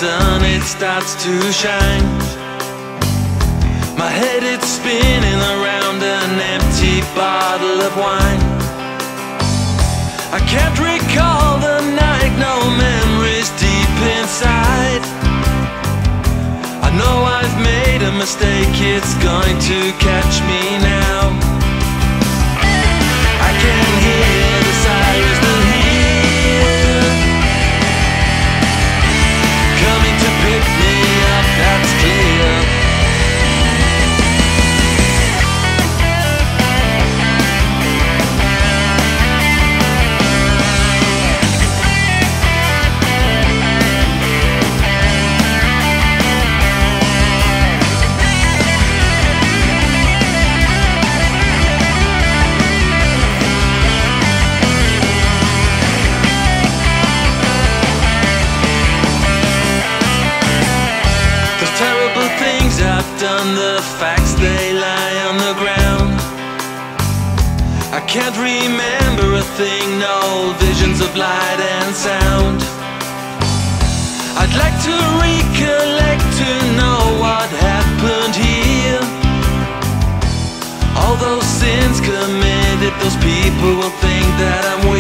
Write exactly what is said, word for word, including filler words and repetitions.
sun, it starts to shine. My head, it's spinning around an empty bottle of wine. I can't recall the night, no memories deep inside. I know I've made a mistake, it's going to catch me now. I can hear the sirens, they're here, coming to pick me up, that's clear. Terrible things I've done, the facts they lie on the ground. I can't remember a thing, no visions of light and sound. I'd like to recollect to know what happened here. All those sins committed, those people will think that I'm